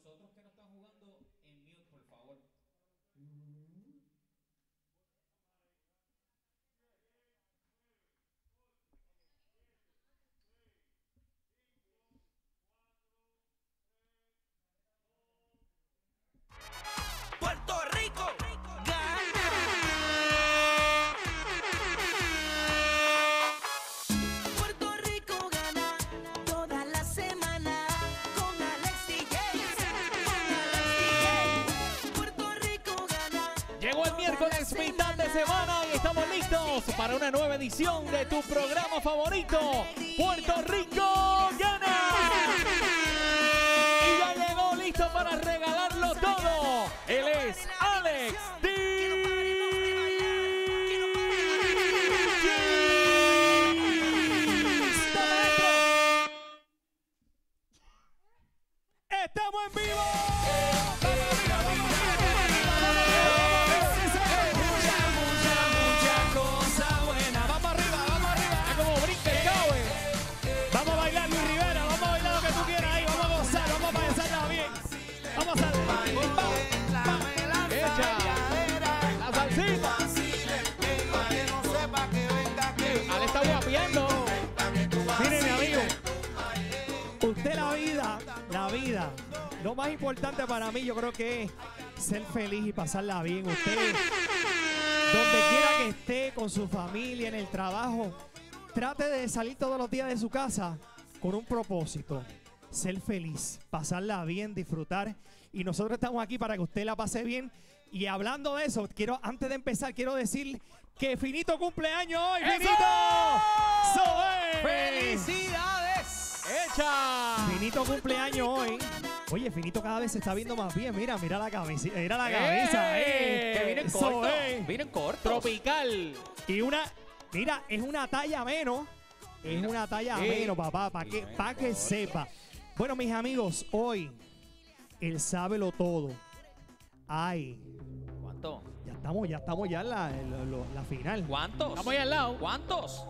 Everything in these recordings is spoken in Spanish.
otros que no están jugando, en mute, por favor. Puerto Rico gana. Puerto Rico gana toda la semana con Alex DJ. Puerto Rico gana. Llegó el miércoles, mitad de semana, y estamos listos para una nueva edición de tu programa favorito, Puerto Rico gana. Y ya llegó listo para regalarlo todo. Él es Alex ¡Estamos en vivo! Mucha cosa buena. Vamos arriba, vamos arriba. Ah, como brinca el cabe. Vamos a bailar, Luis Rivera. Vamos a bailar lo que tú quieras ahí. Vamos a gozar, vamos a pasarla bien. Vamos a echa la salsita. Ale está guapiando. Mire, mi amigo. Usted la vida. Lo más importante para mí, yo creo que es ser feliz y pasarla bien. Usted, donde quiera que esté, con su familia, en el trabajo, trate de salir todos los días de su casa con un propósito. Ser feliz, pasarla bien, disfrutar. Y nosotros estamos aquí para que usted la pase bien. Y hablando de eso, antes de empezar, quiero decir que Finito cumpleaños hoy. ¡Eso! ¡Finito! ¡Soy! ¡Felicidades! ¡Echa! Finito cumpleaños hoy. Oye, Finito cada vez se está viendo más bien. Mira la camisa. Mira la camisa. Que vienen Eso cortos. es. Vienen cortos. Tropical. Y mira, es una talla menos. Es una talla menos, papá, para que sepa. Bueno, mis amigos, hoy, el sábelo todo. Ay, ¿Cuánto? ya estamos ya en la final. ¿Cuántos? Estamos ahí al lado. ¿Cuántos?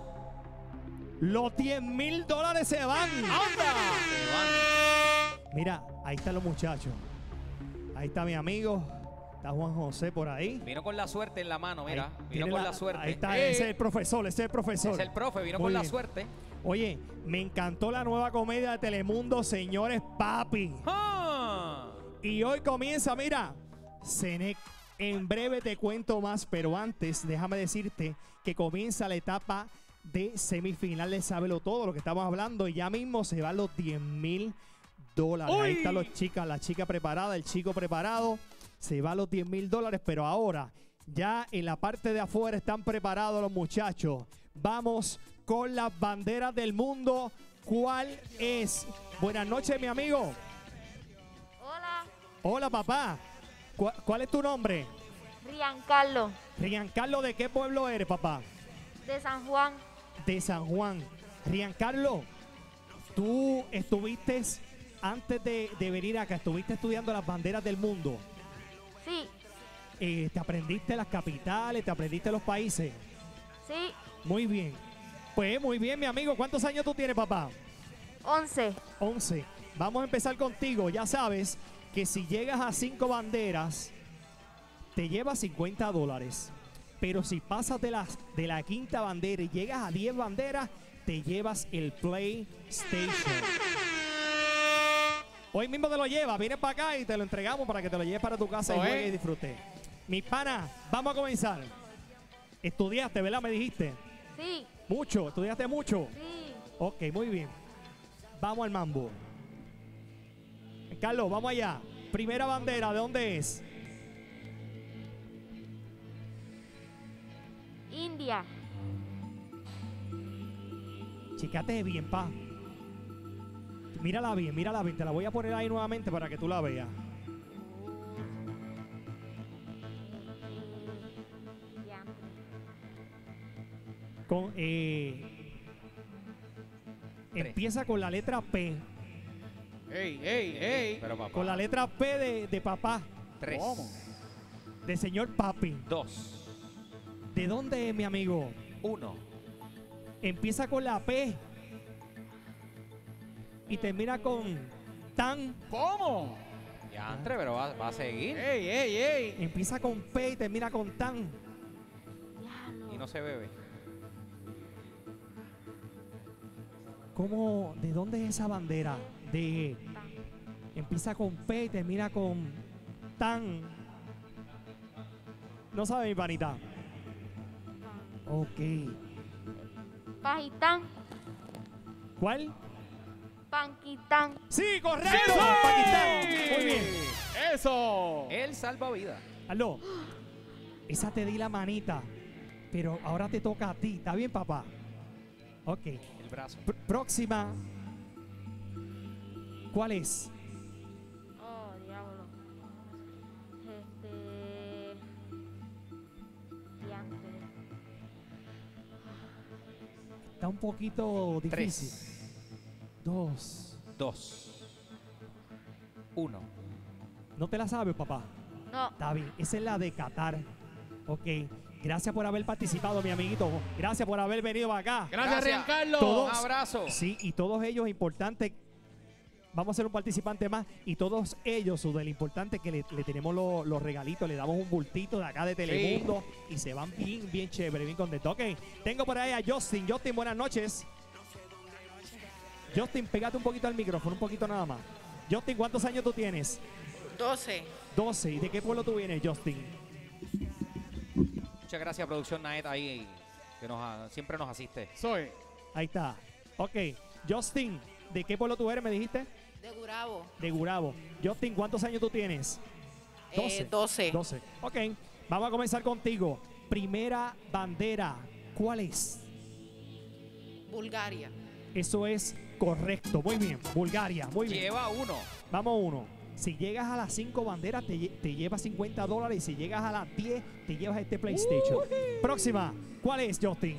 Los $10,000 se van. ¡Anda! Se van. Mira, ahí están los muchachos. Ahí está mi amigo. Está Juan José por ahí. Vino con la suerte en la mano, mira. Ahí Vino tiene con la suerte. Ahí está, ese es el profesor, Es el profe, vino Muy con la bien. suerte. Oye, me encantó la nueva comedia de Telemundo, Señores Papi. ¡Ah! Y hoy comienza, mira, Cenec. En breve te cuento más, pero antes déjame decirte que comienza la etapa de semifinal de Sábelo Todo, lo que estamos hablando, y ya mismo se van los $10,000. Ahí están los chicas, la chica preparada, el chico preparado, se van los $10,000, pero ahora ya en la parte de afuera están preparados los muchachos. Vamos con las banderas del mundo. ¿Cuál es? Buenas noches, mi amigo. Hola, Hola, papá. ¿Cuál es tu nombre? Riancarlo, Riancarlo, ¿de qué pueblo eres, papá? de San Juan. De San Juan. Riancarlo, tú estuviste, antes de venir acá, estuviste estudiando las banderas del mundo. Sí, ¿Te aprendiste las capitales? ¿Te aprendiste los países? sí, Muy bien. Pues muy bien, mi amigo. ¿Cuántos años tú tienes, papá? 11. 11. Vamos a empezar contigo. Ya sabes que si llegas a 5 banderas, te llevas $50. Pero si pasas de la quinta bandera y llegas a 10 banderas, te llevas el PlayStation. Hoy mismo te lo llevas, vienes para acá y te lo entregamos para que te lo lleves para tu casa y juegues y disfrutes. Mi pana, vamos a comenzar. Estudiaste, ¿verdad? Me dijiste. Sí, Mucho, estudiaste mucho. sí. Ok, muy bien. Vamos al mambo. Carlos, vamos allá. Primera bandera, ¿de dónde es? India, Chicate bien, pa. Mírala bien. Te la voy a poner ahí nuevamente para que tú la veas. ya. Con, empieza con la letra P. ¡Ey! Pero papá. Con la letra P de papá. 3. De señor papi. 2. ¿De dónde es, mi amigo? 1. Empieza con la P. Y termina con tan. ¿Cómo? Diantre, pero va a seguir. ¡Ey, ey, ey! Empieza con P y termina con tan. Y no se bebe. ¿Cómo? ¿De dónde es esa bandera? De. Tan. Empieza con P y termina con tan. No sabe mi panita. Tan. Ok. Pajitán. ¿Cuál? Panquitán. Sí, correcto. ¡Sí! Pakistán. Muy bien. ¡Eso! Él salva vida. Aló. Esa te di la manita. Pero ahora te toca a ti. ¿Está bien, papá? Ok. El brazo. Próxima. ¿Cuál es? Oh, diablo. Diantre. Está un poquito difícil. 3, 2. 2, 1. ¿No te la sabes, papá? No. Está bien. Esa es la de Qatar. Ok. Gracias por haber participado, mi amiguito. Gracias por haber venido para acá. Gracias, Riancarlo. Todos- Un abrazo. Sí, y todos ellos importantes. Vamos a ser un participante más. Y todos ellos, su del importante que le tenemos los regalitos, le damos un bultito de acá de Telemundo y se van bien, bien chévere, bien contentos. Ok, tengo por ahí a Justin. Justin, buenas noches. Justin, pégate un poquito al micrófono, un poquito nada más. Justin, ¿cuántos años tú tienes? 12. 12. ¿Y de qué pueblo tú vienes, Justin? Muchas gracias, producción Naet, ahí, que siempre nos asiste. Soy. Ahí está. Ok, Justin, ¿de qué pueblo tú eres, me dijiste? De Gurabo. De Gurabo. Justin, ¿cuántos años tú tienes? 12. 12. Ok, vamos a comenzar contigo. Primera bandera, ¿cuál es? Bulgaria. Eso es correcto. Muy bien. Bulgaria, muy bien. Lleva 1. Vamos 1. Si llegas a las 5 banderas, te llevas $50. Y si llegas a las 10, te llevas este PlayStation. Próxima, ¿cuál es, Justin?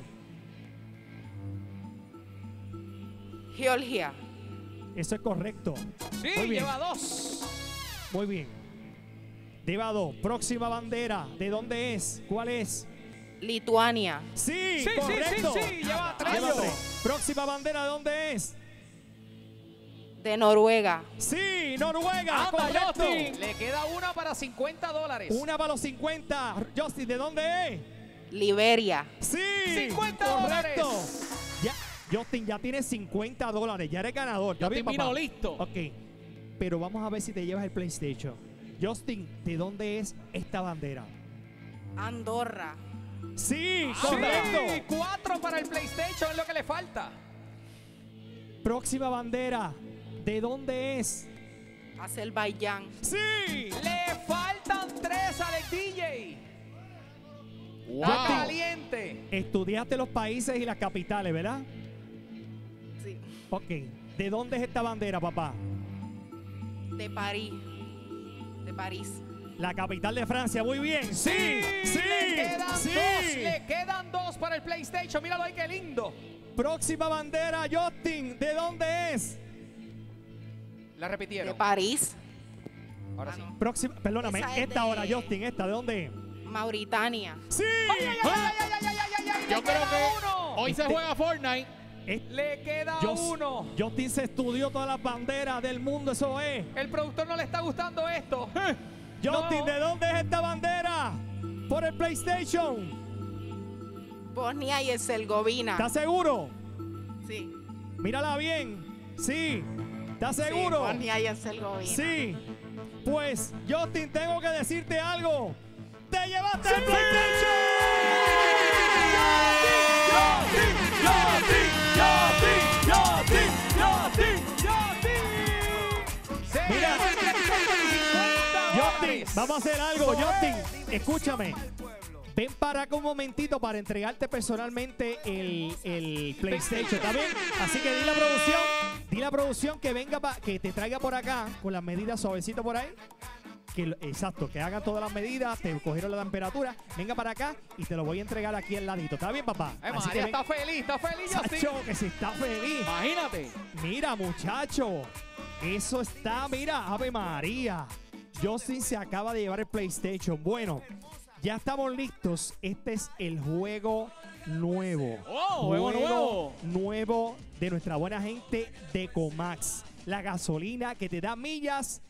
Georgia. Eso es correcto. Sí, Muy bien. lleva 2. Muy bien. Lleva 2. Próxima bandera, ¿de dónde es? ¿Cuál es? Lituania. Sí, Sí, correcto. sí, lleva 3. Lleva 3. Próxima bandera, ¿de dónde es? De Noruega. Sí, Noruega. Anda, Correcto. Justin. Le queda una para $50. Una para los 50. Justin, ¿de dónde es? Liberia. Sí, $50. correcto. Ya, Justin, ya tienes $50. Ya eres ganador. ¿Está bien, Justin vino papá? listo. Ok, pero vamos a ver si te llevas el PlayStation. Justin, ¿de dónde es esta bandera? Andorra. Sí, Sí, correcto. 4 para el PlayStation es lo que le falta. Próxima bandera, ¿de dónde es? Azerbaiyán. Sí. Le faltan 3 al DJ. Wow. Está caliente. Estudiaste los países y las capitales, ¿verdad? Sí. Ok, ¿de dónde es esta bandera, papá? De París. De París. La capital de Francia, muy bien. Sí, sí, Le quedan 2. sí. Le quedan 2 para el PlayStation. Míralo ahí, qué lindo. Próxima bandera, Justin, ¿de dónde es? La De repitieron. París. Ahora Ah, sí. no. Próxima, perdóname, Esa es esta ahora, de- Justin, esta, ¿de dónde es? Mauritania. Sí. ¡Ay, ay, ay, ay, ay, ay, ay! Yo ¡Le creo queda que uno! hoy se Este- juega Fortnite. Le queda Just- uno. Justin se estudió todas las banderas del mundo, eso es. El productor no le está gustando esto. Justin, No. ¿de dónde es esta bandera? Por el PlayStation. Bosnia y Herzegovina. ¿Estás seguro? Sí. Mírala bien. Sí. ¿Estás Sí, seguro? Bosnia y Herzegovina. Sí. Pues, Justin, tengo que decirte algo. ¡Te llevaste el PlayStation! Mira. Justin, vamos a hacer algo, Justin. Escúchame. Ven para acá un momentito para entregarte personalmente el PlayStation, ¿está bien? Así que di la producción que venga, que te traiga por acá con las medidas suavecitas por ahí. Exacto, que hagan todas las medidas, te cogieron la temperatura, venga para acá y te lo voy a entregar aquí al ladito. ¿Está bien, papá? María está feliz, Justin. Sacho, que se está feliz. Imagínate. Mira, muchacho, eso está, mira, Ave María. Justin se acaba de llevar el PlayStation. Bueno, ya estamos listos. Este es el juego nuevo. Oh, juego nuevo de nuestra buena gente de Comax. La gasolina que te da millas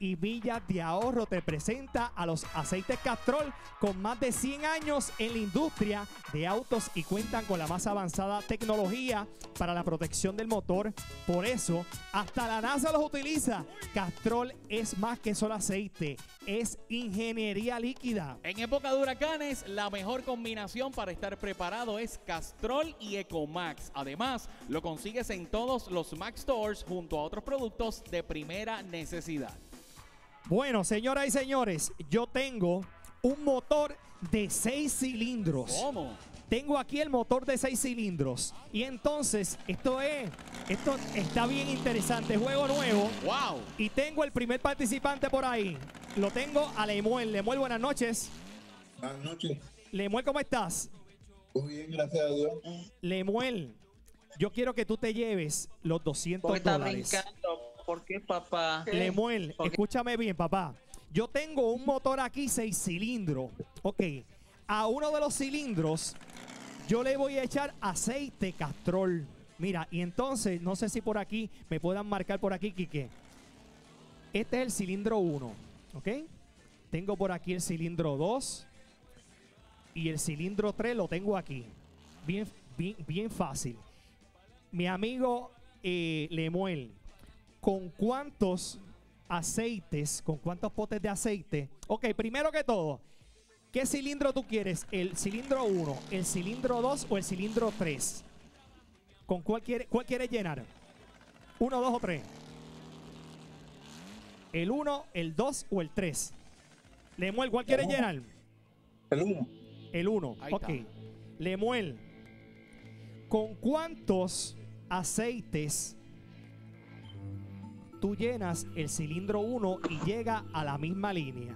y millas de ahorro te presenta a los aceites Castrol con más de 100 años en la industria de autos y cuentan con la más avanzada tecnología para la protección del motor. Por eso, hasta la NASA los utiliza. Castrol es más que solo aceite, es ingeniería líquida. En época de huracanes, la mejor combinación para estar preparado es Castrol y Ecomax. Además, lo consigues en todos los Max Stores junto a otros productos de primera necesidad. Bueno, señoras y señores, yo tengo un motor de 6 cilindros. ¿Cómo? Tengo aquí el motor de 6 cilindros. Y entonces, esto está bien interesante. Juego nuevo. ¡Wow! Y tengo el primer participante por ahí. Lo tengo a Lemuel. Lemuel, buenas noches. Buenas noches. Lemuel, ¿cómo estás? Muy bien, gracias a Dios. Lemuel, yo quiero que tú te lleves los $200. ¿Por qué, papá? Lemuel, ¿Por qué? escúchame bien, papá. Yo tengo un motor aquí 6 cilindros. Ok. A uno de los cilindros yo le voy a echar aceite Castrol. Mira, y entonces, no sé si por aquí me puedan marcar por aquí, Quique. Este es el cilindro 1, ¿ok? Tengo por aquí el cilindro 2 y el cilindro 3 lo tengo aquí. Bien fácil. Mi amigo Lemuel, ¿con cuántos aceites, con cuántos potes de aceite? Ok, primero que todo, ¿qué cilindro tú quieres? ¿El cilindro 1, el cilindro 2 o el cilindro 3? ¿Con cuál quieres llenar? ¿1, 2 o 3? ¿El 1, el 2 o el 3? Lemuel, ¿cuál quieres llenar? El 1. El 1, Ahí ok. está. Lemuel, ¿con cuántos aceites tú llenas el cilindro 1 y llega a la misma línea?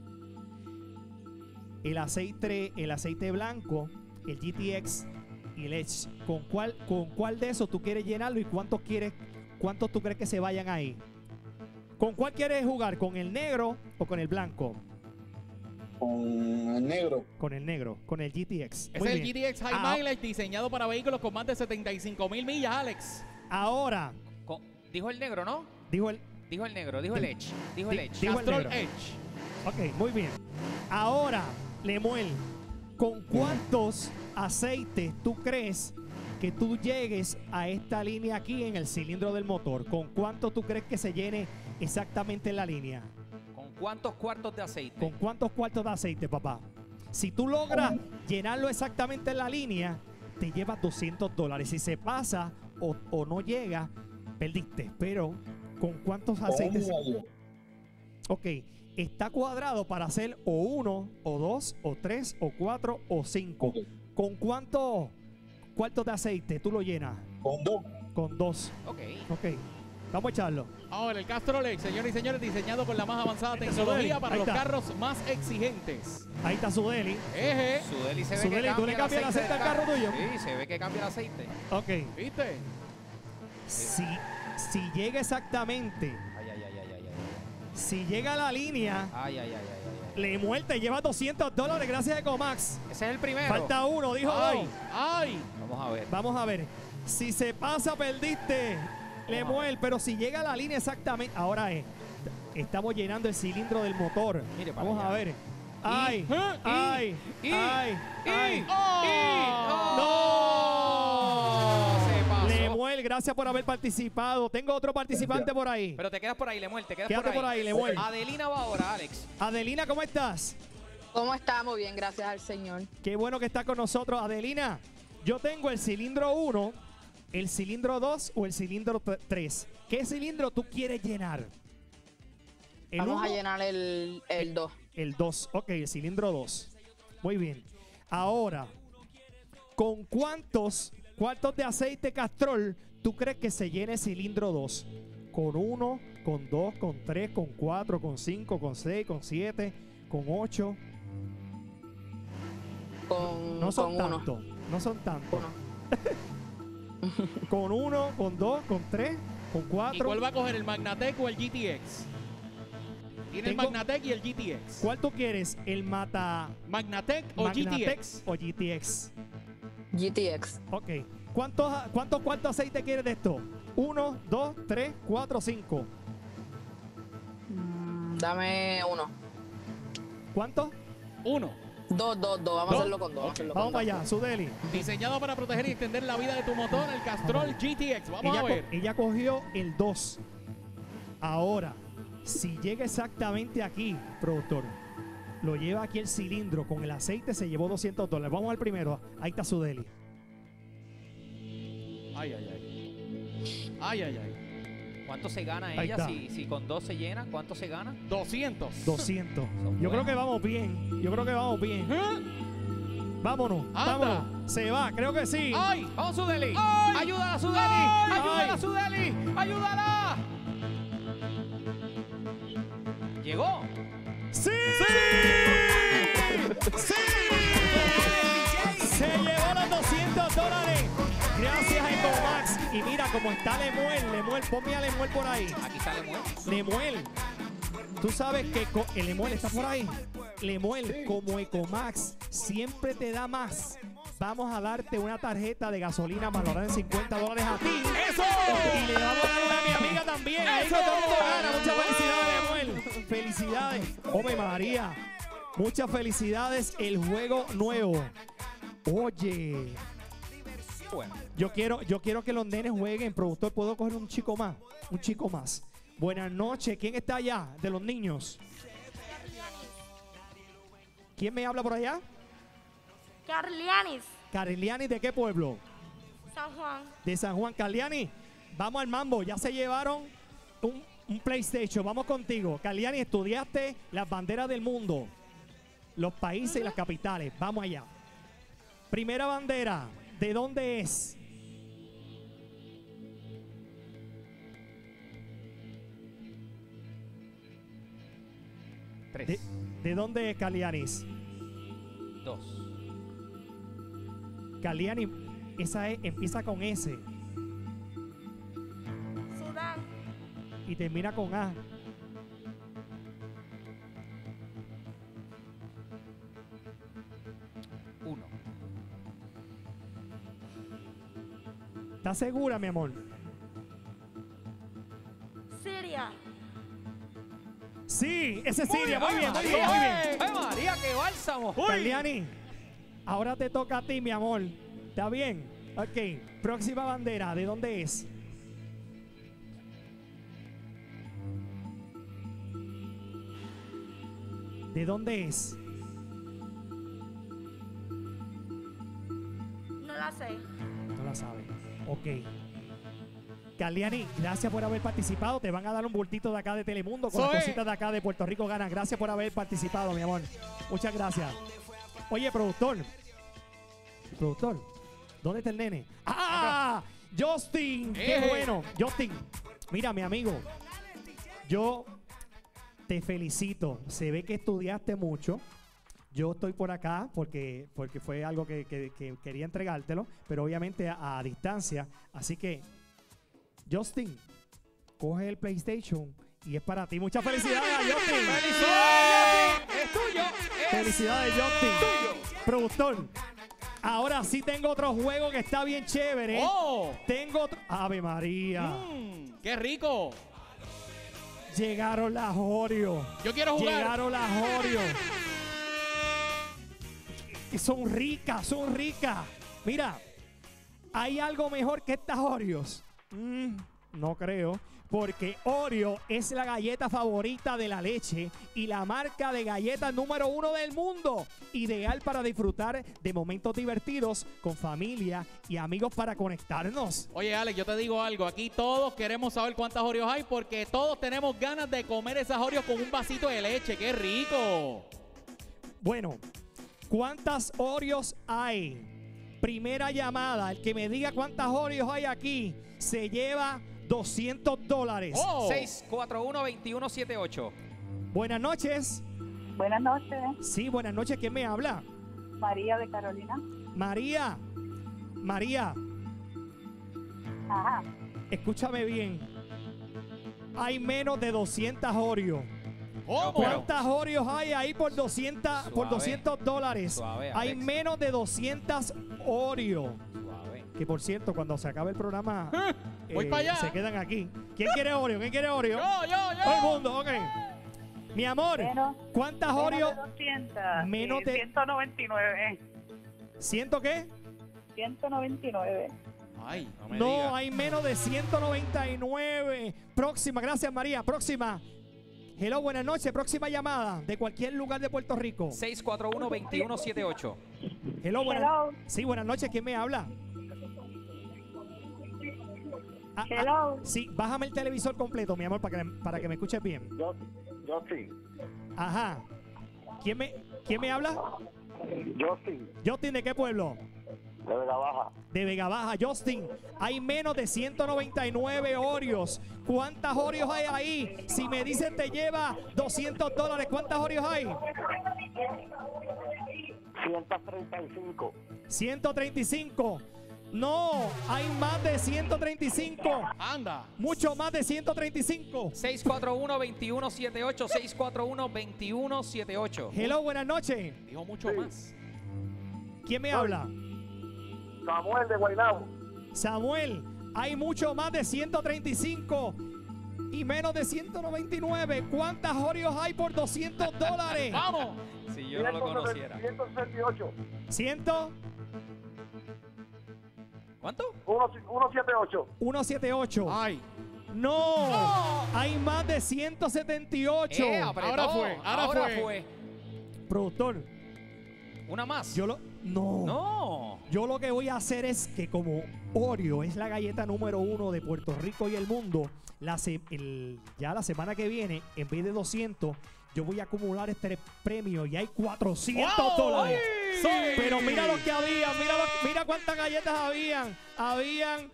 El aceite blanco, el GTX y el Edge. ¿Con cuál de esos tú quieres llenarlo y cuántos tú crees que se vayan ahí? ¿Con cuál quieres jugar? ¿Con el negro o con el blanco? Con el negro. Con el negro, con el GTX. Es Muy el bien. GTX High Mileage diseñado para vehículos con más de 75,000 millas, Alex. Ahora, Dijo el negro, ¿no? dijo el Dijo el negro, dijo el Edge. Dijo el Edge. dijo el Castrol negro. Edge. Ok, muy bien. Ahora, Lemuel, ¿con cuántos aceites tú crees que tú llegues a esta línea aquí en el cilindro del motor? ¿Con cuánto tú crees que se llene exactamente la línea? ¿Con cuántos cuartos de aceite? ¿Con cuántos cuartos de aceite, papá? Si tú logras llenarlo exactamente en la línea, te llevas $200. Si se pasa o no llega, perdiste. Pero, ¿con cuántos aceites? Ok, está cuadrado para hacer o 1, o 2, o 3, o 4, o 5. Ok. ¿Con cuántos cuartos de aceite tú lo llenas? Con 2. Con 2. Ok. Ok, vamos a echarlo. Ahora, el Castrol Edge, señores y señores, diseñado con la más avanzada Ahí está tecnología Sudeli, para ahí los está. carros más exigentes. Ahí está su deli. Eje, Sudeli se ve Sudeli, que ¿tú le cambias el aceite del al carro tuyo? Sí, se ve que cambia el aceite. Ok, ¿viste? si llega exactamente, Ay, ay, ay, ay, ay, ay. si llega a la línea, Ay, ay, ay, ay, ay. le muerte, lleva $200 gracias a Ecomax. Ese es el primero. Falta uno, dijo ¡Ay! dos. ¡Ay! Vamos a ver. Vamos a ver. Si se pasa, perdiste. Lemuel, pero si llega a la línea exactamente. Ahora estamos llenando el cilindro del motor. Mire para Vamos allá. a ver. ¡Ay! ¡Ay! y- ¡Ay! ¡Ay! ¡No! Se pasó. Lemuel, gracias por haber participado. Tengo otro participante por ahí. Pero te quedas por ahí, Lemuel, te quedas Quédate por ahí, Lemuel. Adelina va ahora, Alex. Adelina, ¿cómo estás? ¿Cómo estamos? Bien, gracias al Señor. Qué bueno que estás con nosotros. Adelina, yo tengo el cilindro 1, el cilindro 2 o el cilindro 3. ¿Qué cilindro tú quieres llenar? ¿El Vamos a 1? llenar el 2. El 2, ok, el cilindro 2. Muy bien. Ahora, ¿con cuántos cuartos de aceite Castrol tú crees que se llene el cilindro 2? ¿Con 1, con 2, con 3, con 4, con 5, con 6, con 7, con 8? No son con 1. tantos, no son tantos. 1. Con 1, con 2, con 3, con ¿Y 4. cuál va a coger, el Magnatec o el GTX? Tiene Tengo- el Magnatec y el GTX. ¿Cuál tú quieres? ¿El Mata ¿Magnatec o Magnatec GTX? o GTX? GTX. Ok. ¿Cuántos cuartos aceite quieres de esto? 1, 2, 3, 4, 5. Dame uno. ¿Cuánto? 1. Dos. Vamos a hacerlo con dos. Vamos para allá, Sudeli. Diseñado para proteger y extender la vida de tu motor, el Castrol GTX. Vamos a ver. Ella cogió el 2. Ahora, si llega exactamente aquí, productor, lo lleva aquí el cilindro con el aceite, se llevó $200. Vamos al primero. Ahí está Sudeli. Ay. ¿Cuánto se gana Ahí ella está. si con 2 se llena? ¿Cuánto se gana? 200. 200. Son Yo creo buenos. que vamos bien. Vámonos. Anda. Vámonos. Se va, creo que sí. ¡Ay! ¡Vamos, Sudeli! ¡Ay! ¡Ayúdala, Sudeli! ¡Ay! ¡Ayúdala, ¡Ay! Sudeli! ¡Ayúdala! ¿Llegó? ¡Sí! ¡Sí! Se llevó los $200. Gracias a Ecomax. Y mira cómo está Lemuel. Ponme a Lemuel por ahí. Aquí está Lemuel. Lemuel. Tú sabes que el Lemuel está por ahí. Lemuel, como Ecomax siempre te da más. Vamos a darte una tarjeta de gasolina valorada en $50 a ti. ¡Eso! Y le vamos a dar una a mi amiga también. Ahí que todo el mundo gana. Muchas felicidades, Lemuel. Felicidades. Ome María. Muchas felicidades. El juego nuevo. Oye. Bueno. Yo quiero que los nenes jueguen. Productor, ¿puedo coger un chico más? Un chico más. Buenas noches. ¿Quién está allá de los niños? ¿Quién me habla por allá? Carlianis, Carliani, ¿de qué pueblo? San Juan. De San Juan. Carliani, vamos al mambo. Ya se llevaron un PlayStation. Vamos contigo. Carliani, estudiaste las banderas del mundo, los países y las capitales. Vamos allá. Primera bandera, ¿de dónde es? Tres. ¿De dónde es Carlianis? 2. Carliani, esa empieza con S Sudán, y termina con A. Uno. ¿Estás segura, mi amor? Siria, Sí, ese es Siria. Muy bien, muy María. bien, muy bien. ¡Ay, María, qué bálsamo! Carliani, ahora te toca a ti, mi amor. ¿Está bien? Ok. Próxima bandera, ¿de dónde es? ¿De dónde es? no la sé. No la sabe. Ok. Carliani, gracias por haber participado. Te van a dar un bultito de acá de Telemundo con las Soy. cositas de acá de Puerto Rico Ganas. Gracias por haber participado, mi amor. Muchas gracias. Oye, productor. Productor, ¿dónde está el nene? ¡Ah! Justin, qué bueno. Justin, mira, mi amigo, yo te felicito. Se ve que estudiaste mucho. Yo estoy por acá porque fue algo que quería entregártelo, pero obviamente a distancia. Así que, Justin, coge el PlayStation y es para ti. Muchas felicidades a Justin. ¡Felicidades! ¡Es tuyo! ¡Es Felicidades, Justin. tuyo! Productor, ahora sí tengo otro juego que está bien chévere. ¡Oh! Tengo otro. Ave María. ¡Qué rico! Llegaron las Oreo. Yo quiero jugar. Llegaron las Oreo. Y son ricas, son ricas. Mira, ¿hay algo mejor que estas Oreos? No creo. Porque Oreo es la galleta favorita de la leche y la marca de galletas número 1 del mundo. Ideal para disfrutar de momentos divertidos con familia y amigos para conectarnos. Oye, Alex, yo te digo algo. Aquí todos queremos saber cuántas Oreos hay porque todos tenemos ganas de comer esas Oreos con un vasito de leche. ¡Qué rico! Bueno, ¿cuántas Oreos hay? Primera llamada. El que me diga cuántas Oreos hay aquí se lleva $200. ¡Oh! 641-2178. Buenas noches. Buenas noches, Sí, buenas noches. ¿Quién me habla? María de Carolina. María. María, Ajá. escúchame bien. Hay menos de 200 Oreos. ¿Cómo? ¿Cuántas Oreos hay ahí por $200? Por Suave. $200. Suave, Hay Alex. menos de 200 Oreos. Suave. Que por cierto, cuando se acabe el programa, Voy para allá. se quedan aquí. ¿Quién quiere Oreo? ¿Quién quiere Oreo? Yo. Todo el mundo, ok. Mi amor, Menos. ¿cuántas Oreos? Menos de 200. Menos de- 199. ¿Ciento qué? 199. Ay, No me No, digas. hay menos de 199. Próxima, gracias María. Próxima. Hello, buenas noches. Próxima llamada de cualquier lugar de Puerto Rico. 641-2178. Hello, buenas. Hello. Sí, buenas noches. ¿Quién me habla? Hello. Sí, bájame el televisor completo, mi amor, para que me escuches bien. Yo sí. Ajá. ¿Quién me habla? Yo sí. Justin, ¿de qué pueblo? De Vega Baja. De Vega Baja. Justin, hay menos de 199 Oreos. ¿Cuántas Oreos hay ahí? Si me dicen te lleva $200, ¿cuántas Oreos hay? 135. 135. No, hay más de 135. anda. Mucho más de 135. 641-2178. 641-2178. Hello, buenas noches. Dijo mucho más. ¿Quién me habla? Samuel de Guaynabo. Samuel, hay mucho más de 135 y menos de 199. ¿Cuántas Oreos hay por $200? ¡Vamos! Si yo no lo conociera. 168. ¿100? ¿Cuánto? 178. 178. Ay, No, hay más de 178. Apretó. ahora fue. Productor, Una más. yo lo... No. No. Yo lo que voy a hacer es que como Oreo es la galleta número 1 de Puerto Rico y el mundo, ya la semana que viene, en vez de 200, yo voy a acumular este premio y hay $400. Sí. Pero mira lo que había, mira cuántas galletas habían. Habían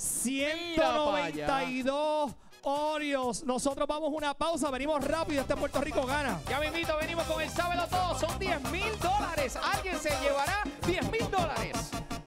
192 Oreos. Nosotros vamos a una pausa, venimos rápido, este Puerto Rico gana. Ya me invito, venimos con el Sábelo Todo.